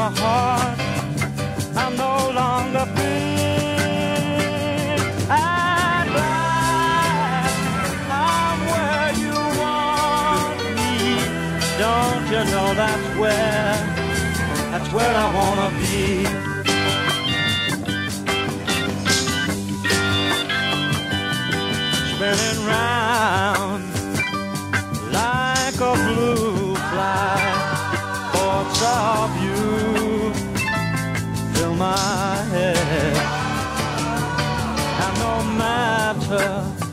my heart. I'm no longer free. At last, I'm where you want me. Don't you know that's where I wanna be. Spinning round like a blue fly, thoughts of you fill my head, and no matter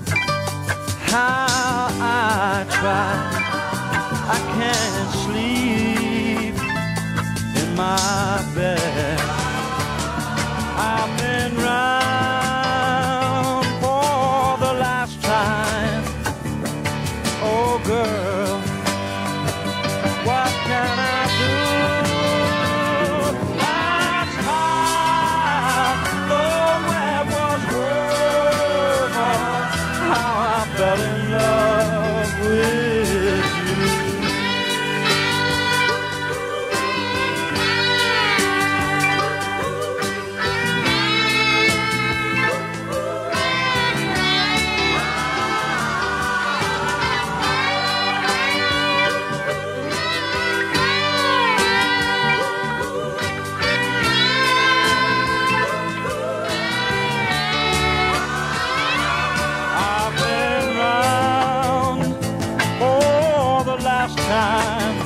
how I try, I can't sleep in my bed. I've been round for the last time. Oh girl, what can I do? Last time the web was woven, how I fell in love with you. I've been round for the last time.